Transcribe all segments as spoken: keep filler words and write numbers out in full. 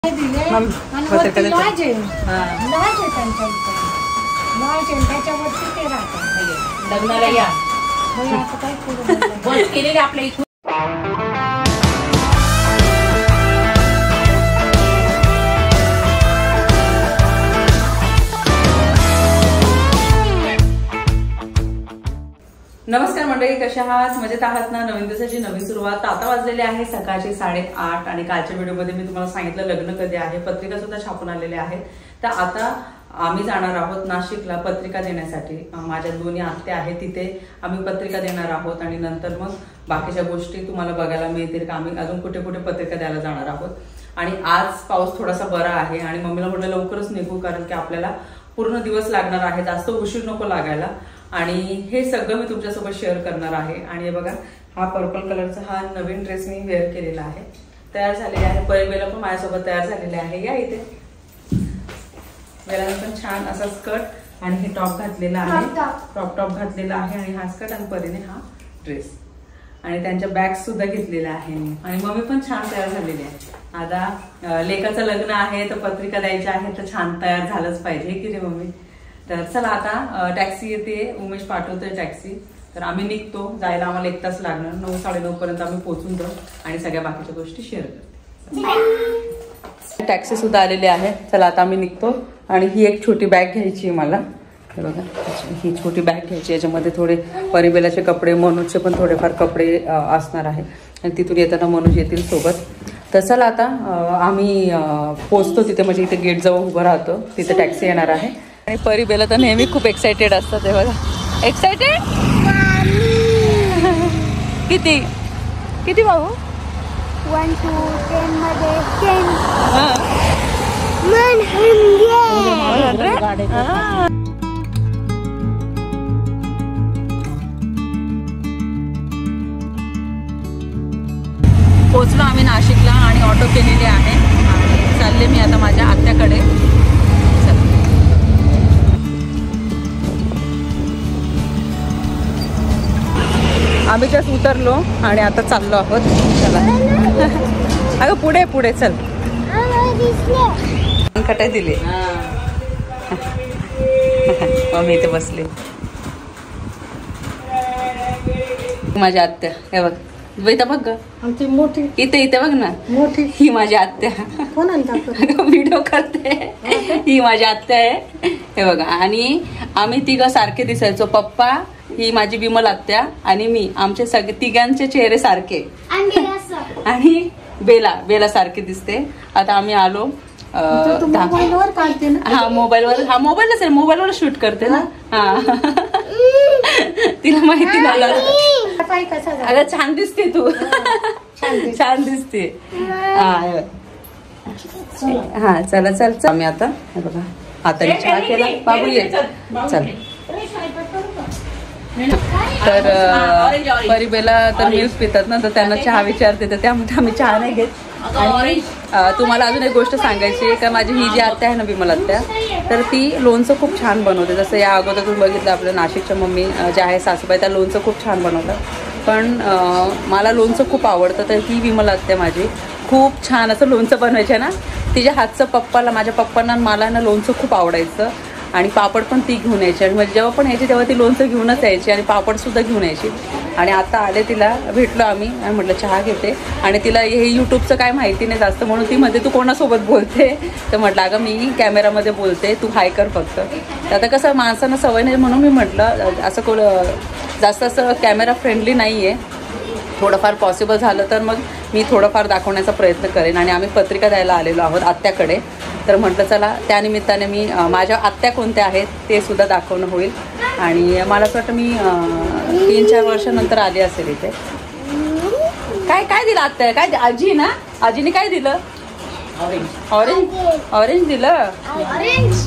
पत्रिका लॉज आहे लॉज आहे त्यांच्या इथे लॉज आहे त्याच्यावरती ते राहतात लग्नाला या आता काय करू बस केलेले आपल्या इथून. नमस्कार मंडळी, कशा आहात? मजेत आहात ना? नवीन दिवसाची नवीन सुरुवात. आता वाजलेले आहे सकाळचे साडेआठ आणि कालच्या व्हिडिओमध्ये मी तुम्हाला सांगितलं लग्न कधी आहे, पत्रिका सुद्धा छापून आलेले आहेत. तर आता आम्ही जाणार आहोत नाशिकला पत्रिका देण्यासाठी. माझ्या दोन्ही आत्या आहेत तिथे, आम्ही पत्रिका देणार आहोत आणि नंतर मग बाकीच्या गोष्टी तुम्हाला बघायला मिळतील का आम्ही अजून कुठे कुठे पत्रिका द्यायला जाणार आहोत. आणि आज पाऊस थोडासा बरा आहे आणि मम्मीला म्हटलं लवकरच निघू, कारण की आपल्याला पूर्ण दिवस लागणार आहे, जास्त उशीर नको लागायला. आणि हे सगळं मी तुमच्यासोबत शेअर करणार आहे. आणि हे बघा, हा पर्पल कलरचा हा नवीन ड्रेस मी वेअर केलेला आहे, तयार झालेला आहे. परिबेला पण माझ्यासोबत तयार झालेले आहे. या इथे वेळाने पण छान असा स्कर्ट आणि हे टॉप घातलेला आहे, टॉप टॉप घातलेला आहे आणि हा स्कर्ट आणि परीने हा ड्रेस आणि त्यांच्या बॅग सुद्धा घेतलेल्या आहे मी. आणि मम्मी पण छान तयार झालेली आहे. आता लेकाचं लग्न आहे तर पत्रिका द्यायच्या आहे तर छान तयार झालंच पाहिजे की रे मम्मी. तर चला आता टॅक्सी येते, उमेश पाठवतोय टॅक्सी, तर आम्ही निघतो. जायला आम्हाला एक तास लागणार, नऊ साडेनऊ पर्यंत आम्ही पोहोचून जाऊ आणि सगळ्या बाकीच्या गोष्टी शेअर करतो. टॅक्सी सुद्धा आलेली आहे. चला आता आम्ही निघतो. आणि ही एक छोटी बॅग घ्यायची आहे मला, हे बघा ही छोटी बॅग घ्यायची. याच्यामध्ये थोडे परिबेलाचे कपडे, मनोजचे पण थोडेफार कपडे असणार आहे आणि तिथून येताना मनोज येतील सोबत. तर चला आता आम्ही पोहोचतो तिथे, म्हणजे इथे गेट जवळ उभं राहतो, तिथे टॅक्सी येणार आहे. आणि परिबेला तर नेहमी खूप एक्सायटेड असतात. हे बघा, एक्सायटेड किती किती भाऊ? वन टू टेन मध्ये टेन. पोचलो आम्ही नाशिकला आणि ऑटो केलेली आहे आणि चालले मी आता माझ्या आत्याकडे. आम्ही जस्ट उतरलो आणि आता चाललो आहोत. चला अगं पुढे पुढे चल. खटाय दिली मम्मी इथे बसले. माझी आत्या हे बघ, इथं बघ ग, आमची मोठी इथे इथे बघ ना, मोठी ही माझी आत्या. व्हिडिओ करते. ही माझी आत्या आहे हे बघा. आणि आम्ही तिघं सारखे दिसायचो, पप्पा, ही माझी विमल आत्या आणि मी. आमचे सगळे तिघांचे चेहरे सारखे आणि बेला बेला सारखे दिसते. आता आम्ही आलो. मोबाईलवर काढते ना? हा मोबाईलवर, हा मोबाईलच आहे, मोबाईलवर शूट करते ना. हा तिला माहिती नाही. अगं छान दिसते तू, छान दिसते. हा चला चल चल. आम्ही आता हे बघा हाताने चहा केला. बाबू ये चल. तर परिबेला तर मिल्क पितात ना, तर त्यांना चहा विचारते, तर त्यामध्ये आम्ही चहा नाही घेत. आणि तुम्हाला अजून एक गोष्ट सांगायची आहे का, माझी ही जी आत्या आहे ना विमल आत्या, तर ती लोणचं खूप छान बनवते. जसं या अगोदर तुम्ही बघितलं आपल्या नाशिकच्या मम्मी ज्या आहे सासूबाई, त्या लोणचं खूप छान बनवतात. पण मला लोणचं खूप आवडतं, तर ही विमल आत्या माझी खूप छान असं लोणचं बनवायचं ना. तिच्या हातचं पप्पाला, माझ्या पप्पांना मला ना लोणचं खूप आवडायचं. आणि पापड पण ती घेऊन यायची. आणि म्हणजे जेव्हा पण यायची तेव्हा ती लोणचं घेऊनच यायची आणि पापडसुद्धा घेऊन यायची. आणि आता आले, तिला भेटलो आम्ही आणि म्हटलं चहा घेते. आणि तिला हे यूट्यूबचं काय माहिती नाही जास्त, म्हणून ती मध्ये तू कोणासोबत बोलते, तर म्हटलं अगं मी कॅमेरामध्ये बोलते, तू हाय कर फक्त. तर आता कसं माणसांना सवय नाही, म्हणून मी म्हटलं असं कोण जास्त असं कॅमेरा फ्रेंडली नाही आहे. थोडंफार पॉसिबल झालं तर मग मी थोडंफार दाखवण्याचा प्रयत्न करेन. आणि आम्ही पत्रिका द्यायला आलेलो आहोत आत्याकडे, तर म्हटलं चला त्यानिमित्ताने मी माझ्या आत्या कोणत्या आहेत ते सुद्धा दाखवणं होईल. आणि मला असं वाटतं मी तीन चार वर्षानंतर आली असेल इथे. काय काय दिलं आत्या? काय आजी ना, आजीने काय दिलं? ऑरेंज. ऑरेंज ऑरेंज दिलं. ऑरेंज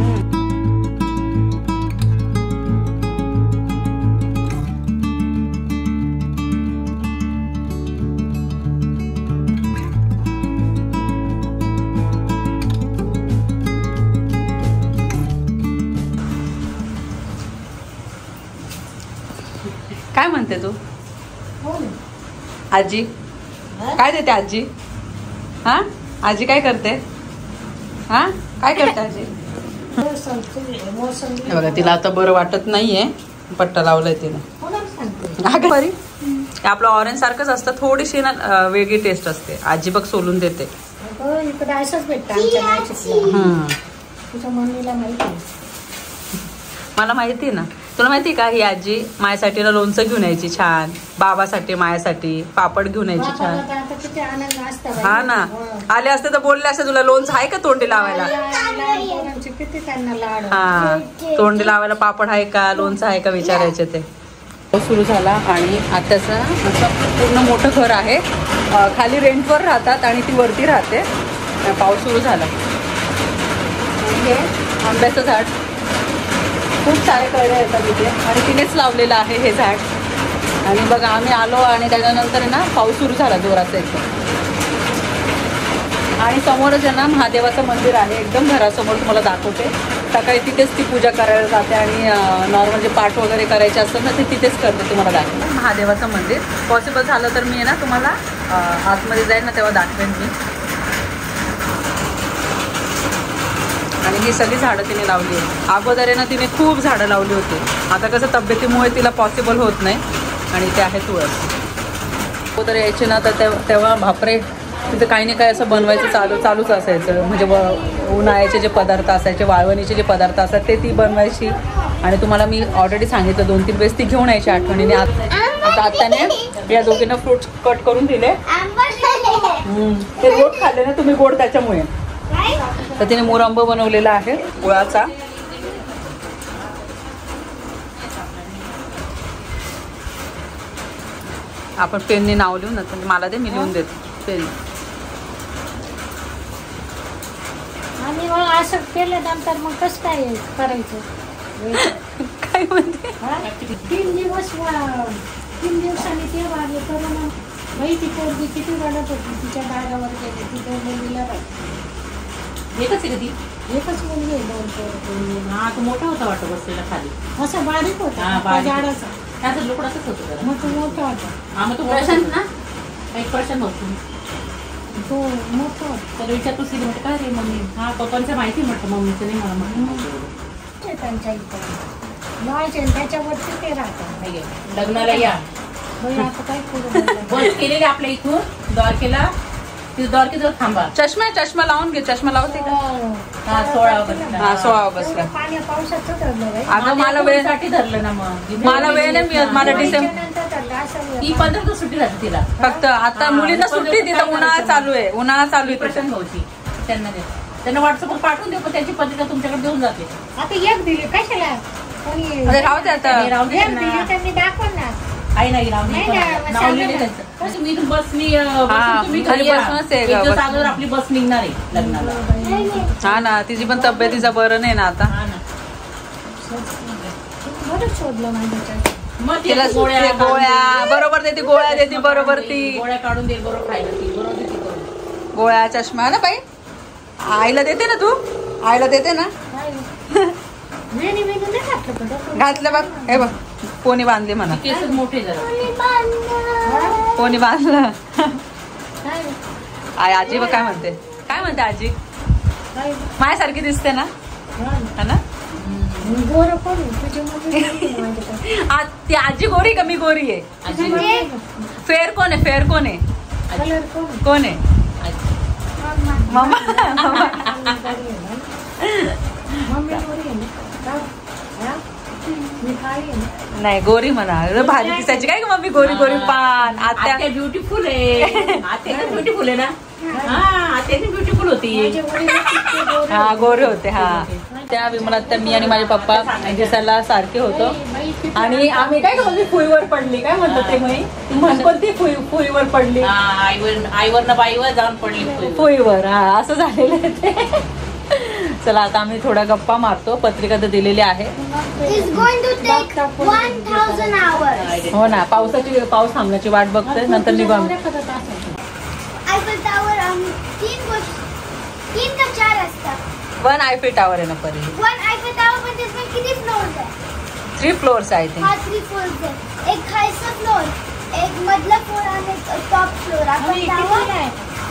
काय म्हणते तू? आजी काय देते आजी? हा आजी काय करते? हा काय करते आजी? मोसंबी हे बघा तिला आता बरं वाटत नाहीये, पट्टा लावलाय तिने. कोणाला सांगते? अगं बरी आपलं ऑरेंज सारखंच असतं, थोडीशी ना अं, वेगळी टेस्ट असते. आजी बघ सोलून देते. अगं, इकडे असंच भेटतं आमच्या नाशिकला. हम्म तुझ्या मम्मीला माहिती आहे. मला माहिती ना. तुला माहिती का ही आजी माझ्यासाठी ना लोणचं घेऊन यायची छान, बाबासाठी माझ्यासाठी पापड घेऊन यायची छान. बापाला तर आता किती आनंद असता बाई. हा ना, आले असते तर बोलले असते तुला लोणचं आहे का तोंडी लावायला. लहान- लहान पोरांचे किती त्यांना लाड. हा तोंडी लावायला पापड आहे का, लोणचं आहे का विचारायचे ते. पाऊस सुरू झाला आणि आत्याचं असं पूर्ण मोठं घर आहे. अं, खाली रेंटवर राहतात आणि ती वरती राहते. पाऊस सुरू झाला. हे आंब्याचं झाड, खूप सारे कळले येतात तिथे आणि तिनेच लावलेलं आहे हे झाड. आणि बघा आम्ही आलो आणि त्याच्यानंतर ना पाऊस सुरू झाला जोराचा एकदम. आणि समोरच आहे ना महादेवाचं मंदिर आहे, एकदम घरासमोर तुम्हाला दाखवते. सकाळी तिथेच ती पूजा करायला जाते आणि नॉर्मल जे पाठ वगैरे करायचे असतात ना ते तिथेच करते. तुम्हाला दाखवेन महादेवाचं मंदिर. पॉसिबल झालं तर मी आहे ना तुम्हाला आतमध्ये जाईल ना तेव्हा दाखवेन मी. आणि ही सगळी झाडं तिने लावली आहे. अगोदर आहे ना तिने खूप झाडं लावली होती. आता कसं तब्येतीमुळे तिला पॉसिबल होत नाही. आणि ते आहे तुळस. अगोदर यायचे ना तर तेव्हा बापरे तिथं काही नाही काय असं बनवायचं चालू चालूच असायचं. म्हणजे व उन्हाळ्याचे जे पदार्थ असायचे, वाळवणीचे जे पदार्थ असतात ते ती बनवायची. आणि तुम्हाला मी ऑलरेडी सांगितलं दोन तीन वेळेस ती घेऊन यायची आठवणीने. आता आत्याने या दोघींना फ्रूट्स कट करून दिले. ते गोड खाल्ले ना तुम्ही, गोड त्याच्यामुळे. तर तिने मोरांब बनवलेला आहे गुळाचा. आपण पेनने नाव लिहून ना, मला दे मी लिहून देते पेन. आणि मग असं केलं नंतर मग कसं काय करायचं? काय म्हणते? तीन दिवस वा- तीन दिवसांनी ते वागे करून बाई ती पोरगी किती रडत होती. तिच्या दारावर गेले तिथे मुलीला एकच आहे का ती? एकच मुलगी आहे, दोन पोरं. हा तो मोठा होता वाटतं बसलेला खाली. असं बारीक हा, होता बारीक. झाडाचा. त्याचं लुकडाचंच होतं जरा. मग तो मोठा होता. हा मग तो प्रशांत ना, एक प्रशांत होतो. तो मोठा होता. तर विचारतो सिद्धी म्हटलं काय रे मम्मी? हा पप्पांचं माहिती म्हटलं, मम्मीचं नाही मला म्हटलं. ते त्यांच्या इथं लॉज आहे, त्याच्यावरती ते राहतात. नाहीये. लग्नाला या बाई आता काय करू? बस केलेली आपल्या इथून द्वारकेला. तिथे द्वारकेजवळ थांबा. चष्मा चष्मा लावून घे. चष्मा लावते का? हा सोळा ऑगस्टला. हा सोळा ऑगस्टला. पाण्या पावसाचं ठरलं बाई. अगं मला वेळ साठी धरलं ना मग. मला वेळ नाही मिळत. मला डिसेंबर नंतर ठरलं असं. ती पंधरा दिवस सुट्टी राहते तिला. फक्त आता मुलींना सुट्टी तिथं उन्हाळा चालू आहे. उन्हाळा चालू आहे प्रशांत भाऊची त्यांना दे. त्यांना व्हॉट्सअपवर पाठवून देऊ, पण त्यांची पत्रिका तुमच्याकडे देऊन जाते. आता एक दिली कशाला? कोणी अरे राहू दे आता. नाही, राहू दे एक त्यांना. दिली त्यांनी दाखवणार. आई नाही राहू दे. नाही ना, मग नाव सांगा लिहिलं ना. त्यांचं. कसं मी इथून बसनी अं, बसून हा, तुम्ही खाली घरी या. बसूनच आहे एक का, दिवस बस. अगोदर आपली बस निघणार आहे लग्नाला. हा ना, तिची पण तब्येतीचा बरं नाही ना आता. हा ना. बरं शोधलं माझ्याच्यात. मग ते तिला गोळ्या ते गोळ्या बरोबर देते, गोळ्या देते बरोबर ती. गोळ्या काढून दे बरोबर खायला ती बरोबर देते करून. गोळ्या चष्मा ना बाई. आईला देते ना तू? आईला देते ना? काय? वेणी वेणी नाही घातलं का डोक्यात? घातलं बघ. हे बघ कोणी बांधली म्हणा. केसच मोठे जरा. हा? कोणी बांधलं. काय? आई आजी बघ काय म्हणते. काय म्हणते आजी? काय? माझ्यासारखी दिसते ना? हा. हा ना? गोरं कोण आहे? तुझी मम्मी नव्हती ना माझ्याकडे. आ- ती आजी गोरी का मी गोरी आहे? आजी म्हणजे फेर कोण आहे? फेर कोण आहे? कलर कोण आहे? कोण आहे? आजी. मम्मा. मम्मा. मम्मी गोरी आहे ना? मम्मी गोरी आहे ना? का? हा? मी काळी आहे ना? नाही गोरी म्हणा. अरे भारी दिसायची काय ग मम्मी, गोरी गोरी पान. आत्या आत्या ब्युटिफुल आहे. आत्या ब्युटिफुल आहे ना. हा आत्या ब्युटिफुल होती. माझे वडील किती गोरे हा होते. गोरे होते. हा त्या विमला त्या मी आणि माझे पप्पा दिसायला सारखे होतो. बाई, किती आणि आम्ही काय म्हणजे फुईवर पडली काय म्हणतात ते म्हणे. ती म्हण कोणती फुई फुईवर पडली. हा, आईवर आईवर ना बाईवर जाऊन पडली. फुईवर. हा असं झालेलं आहे ते. चला आता आम्ही थोड्या गप्पा मारतो. पत्रिका तर दिलेली आहे. It's going to take one thousand hours. हो ना, पावसाची पाऊस थांबण्याची वाट बघतोय. नंतर निघू आम्ही. Eiffel Tower um तीन गोष्ट तीन का चार असतात. वन आयफेल टॉवर आहे ना परी. One Eiffel Tower पण त्याच्यात किती फ्लोअर्स आहे? Three floors I think. हा थ्री फ्लोअर्स आहे. एक खालचा फ्लोअर, एक मधला फ्लोअर आणि एक टॉप फ्लोअर. आपण tower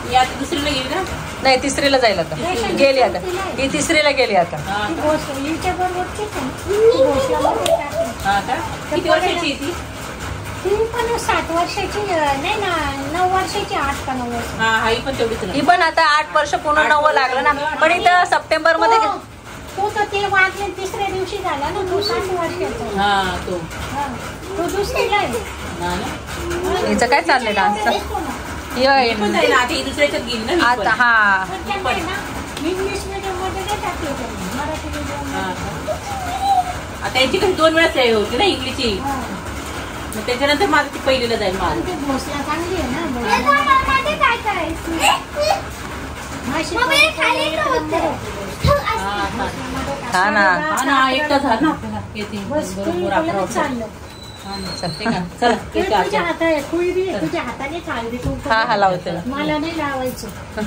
ही आता दुसरीला गेली ना. नाही तिसरीला जाईल आता, गेली आता ही तिसरीला गेली आता. हा ती का? भोसले- हिच्या बरोबरचीच आहे. ती भोसल्यामध्ये टाकली. हा का? किती वर्षाची आहे ती? ती पण सात वर्षाची अं, नाही ना नऊ वर्षाची, आठ का नऊ वर्ष. हा हा ही पण तेवढीच ना. ही पण आता आठ वर्ष पूर्ण नवं लागलं ना. पण इथं सप्टेंबर मध्ये तो तो तर ते वागले तिसऱ्या दिवशी झाला ना, तो सात वर्षाचा. हा तो हा. तो दुसरीला आहे. हा ना. हिचं काय चाललंय डान्सचं? दिसतो ना. ही पण जाईल आता, ही दुसऱ्याच्यात गेली ना ही पण. आता हा पण त्यांना आहे ना, इंग्लिश medium मध्ये नाही टाकलं त्यांनी, मराठी medium हा मध्ये. का? आता यांची कशी दोन वेळाच आहे होती ना इंग्लिशची. हा. मग त्याच्यानंतर माझं ती पहिलीला जाईल पण माझं. ते भोसला चांगली आहे ना, हे भोसला. थांबा, मध्ये काय करायचं? माशी मग हे खाली पण- नव्हतं. हा हा हा ना. हा ना एकटा झाला ना आपल्याला येते बस बरोबर तुम्ही अकरा बोलत वाजता. चाललं. हा ना, चालते का? चला ते येते तुझ्या आता. हातात आहे, कुळी बी आहे, तुझ्या हाताने चालली तू. हा हा लावते. मला नाही लावायचं.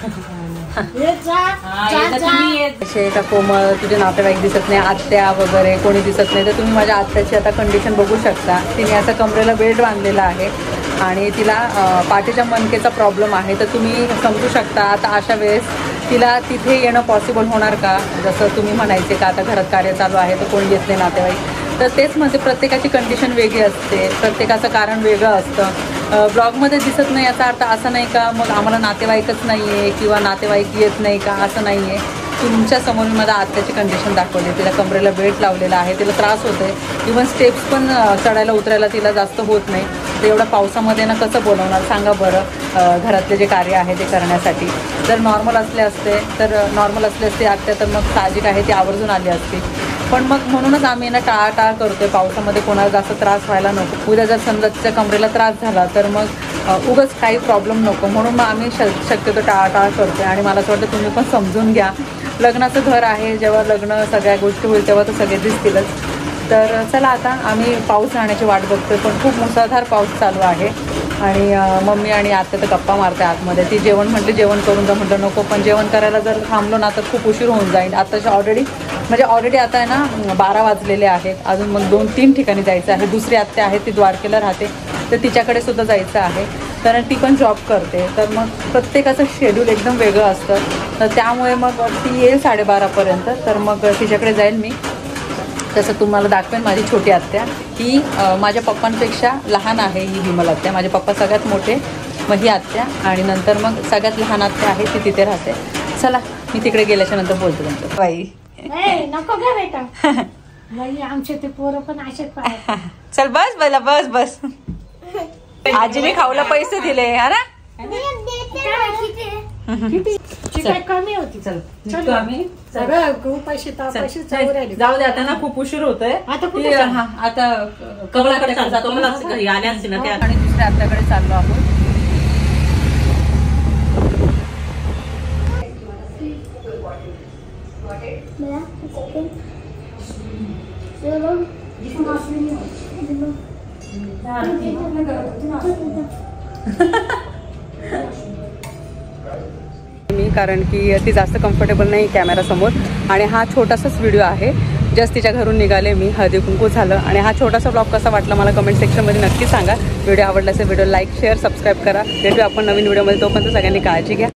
येत जा, हा, जा, येता जा. तुम्ही येत. असे का कोमल तुझे नातेवाईक दिसत नाही, आत्या वगैरे कोणी दिसत नाही, तर तुम्ही माझ्या आत्याची आता कंडिशन बघू शकता. तिने असं कमरेला बेल्ट बांधलेला आहे आणि तिला अं, पाठीच्या मणकेचा प्रॉब्लेम आहे. तर तुम्ही समजू शकता आता अशा वेळेस तिला तिथे येणं पॉसिबल होणार का? जसं तुम्ही म्हणायचे का आता घरात कार्य चालू आहे तर कोणी येत नाही नातेवाईक. तर तेच म्हणते, प्रत्येकाची कंडिशन वेगळी असते, प्रत्येकाचं कारण वेगळं असतं. ब्लॉगमध्ये दिसत नाही याचा अर्थ असा नाही का मग आम्हाला नातेवाईकच नाही आहे किंवा नातेवाईक येत नाही का, असं नाही आहे. तुमच्या समोर मी माझ्या आत्याची कंडिशन दाखवली. तिला कमरेला बेल्ट लावलेला आहे, तिला त्रास होतो आहे. इव्हन स्टेप्स पण अ, चढायला उतरायला तिला जास्त होत नाही. तर एवढ्या पावसामध्ये ना कसं बोलवणार सांगा बरं, अ, घरातले जे कार्य आहे ते करण्यासाठी. जर नॉर्मल असले असते तर नॉर्मल असले असते आत्या तर मग साहजिक आहे ती आवर्जून आली असती. पण मग म्हणूनच आम्ही ना टाळाटाळ करतोय, पावसामध्ये कोणाला जास्त त्रास व्हायला नको. उद्या जर समजा तिच्या कमरेला त्रास झाला तर मग अ, उगाच काही प्रॉब्लेम नको, म्हणून मग आम्ही श शक्यतो टाळाटाळ करतोय. आणि मला असं वाटतं तुम्ही पण समजून घ्या, लग्नाचं घर आहे, जेव्हा लग्न सगळ्या गोष्टी होईल तेव्हा तर सगळे दिसतीलच. तर चला आता आम्ही पाऊस राहण्याची वाट बघतोय, पण खूप मुसळधार पाऊस चालू आहे. आणि अ, मम्मी आणि आत्या तर गप्पा मारते आतमध्ये. ती जेवण म्हटली जेवण करून जा, म्हटलं नको, पण जेवण करायला जर थांबलो ना तर खूप उशीर होऊन जाईल. आताच्या ऑलरेडी म्हणजे ऑलरेडी आता आहे ना बारा वाजलेले आहेत, अजून मग दोन तीन ठिकाणी जायचं आहे. दुसरी आत्या आहे ती द्वारकेला राहते, तर तिच्याकडे सुद्धा जायचं आहे, कारण ती पण जॉब करते. तर मग प्रत्येकाचं शेड्यूल एकदम वेगळं असतं. तर त्यामुळे मग ती येईल साडेबारापर्यंत, तर मग तिच्याकडे जाईल मी. तसं तुम्हाला दाखवेन माझी छोटी आत्या, ही अ, माझ्या पप्पांपेक्षा लहान आहे. ही विमल आत्या, माझे पप्पा सगळ्यात मोठे, मग ही आत्या, आणि नंतर मग सगळ्यात लहान आत्या आहे ती तिथे राहते. चला मी तिकडे गेल्याच्या नंतर बोलते त्यांचं. बाई ए, नको ग बेटा. बाई आमचे ते पोरं पण असेच पाहतात. चल बस बला बस बस. आजीने खाऊला पैसे दिले हा ना. किती ची काय कमी होती. चल चल. निघतो आम्ही. सगळं गहू पैसे तापाशी चल, राहिले. जाऊ दे आता ना, खूप उशीर होतोय. आता कुठे ती, चालली? हा, आता कमलाकडे जातो. कमला घरी आल्या असते ना त्या. आणि दुसऱ्या आत्याकडे चाललो आहोत. मी कारण की ती जास्त कम्फर्टेबल नाही कॅमेरासमोर, आणि हा छोटासाच व्हिडिओ आहे. जस्ट तिच्या घरून निघाले मी, हळदी कुंकू झालं. आणि हा छोटासा ब्लॉग कसा वाटला मला कमेंट सेक्शनमध्ये नक्की सांगा. व्हिडिओ आवडला असेल व्हिडिओ लाईक शेअर सबस्क्राईब करा. भेटूया आपण नवीन व्हिडिओमध्ये, तोपर्यंत सगळ्यांनी काळजी घ्या.